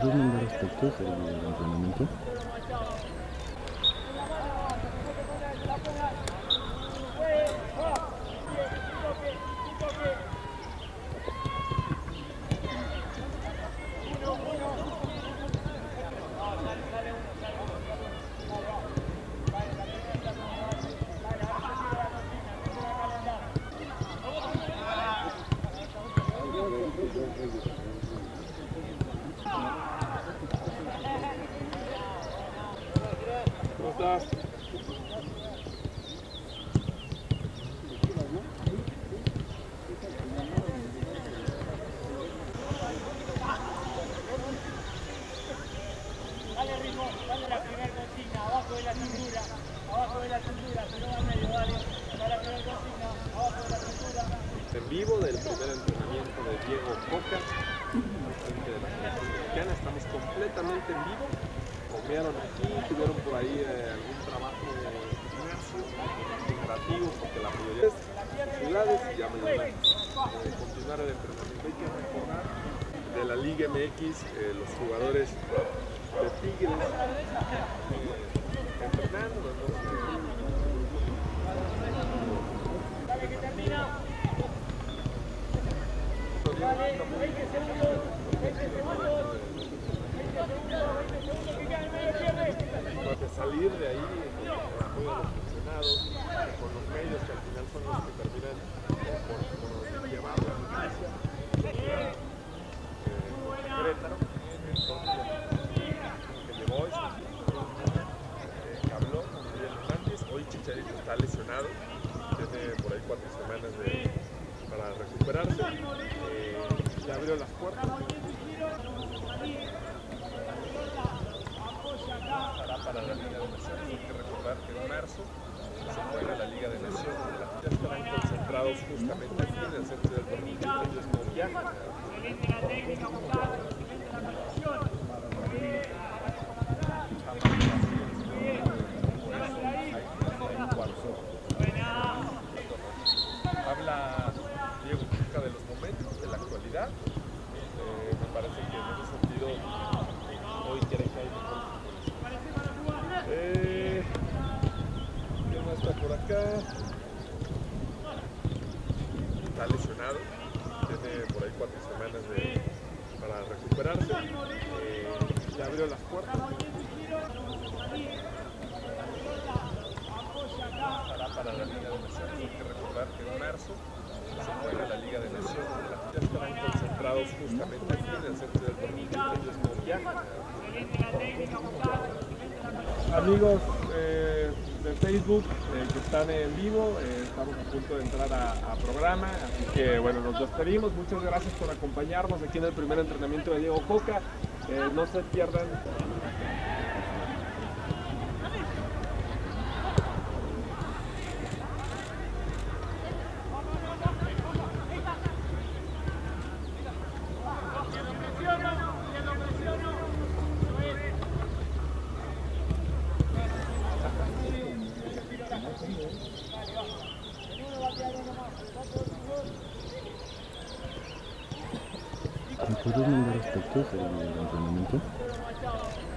¿Puedes mandar aspectos del entrenamiento? ¿Cómo estás? Dale ritmo, dale la primera consigna, abajo de la cintura, pero al medio, dale la primera consigna, abajo de la cintura. En vivo del primer entrenamiento de Diego Coca, frente de la selección mexicana. Estamos completamente en vivo. Comieron aquí, tuvieron por ahí algún trabajo de gimnasio, generativo, porque la mayoría es ciudades y ya mañana continuar el entrenamiento. Hay que recordar de la Liga MX, los jugadores de Tigres entrenando. Dale que termina. Dale, 20 segundos, 20 segundos, 20 segundos que quedan en medio pierde. De salir de ahí con el apoyo de los funcionados, con los medios que al final son los que terminan por llevar la noticia. Querétaro, que llegó hoy, que habló con Miguel Hernández. Hoy Chicharito está lesionado, tiene por ahí 4 semanas para recuperarse. Ya abrió las puertas. Estará para la Liga de Naciones. Hay que recordar que en marzo se juega la Liga de Naciones. Ya estarán concentrados justamente aquí en el centro del torneo. Ellos no viajan. Excelente la técnica, Gustavo, excelente la condición. Habla Diego Coca de los momentos, de la actualidad. Me parece que en ese sentido hoy quiere que haya mejor. ¿Quién más está por acá? Está lesionado, tiene por ahí 4 semanas para recuperarse. Ya abrió las puertas. Estará para la Liga de Naciones. Hay que recordar que en marzo se juega la Liga de Naciones. Ya estarán concentrados justamente aquí en el centro del torneo. Ellos no viajan. Amigos de Facebook que están en vivo, estamos a punto de entrar a programa, así que bueno, nos despedimos. Muchas gracias por acompañarnos aquí en el primer entrenamiento de Diego Coca. No se pierdan. ¿Me puedes mandar aspectos del entrenamiento?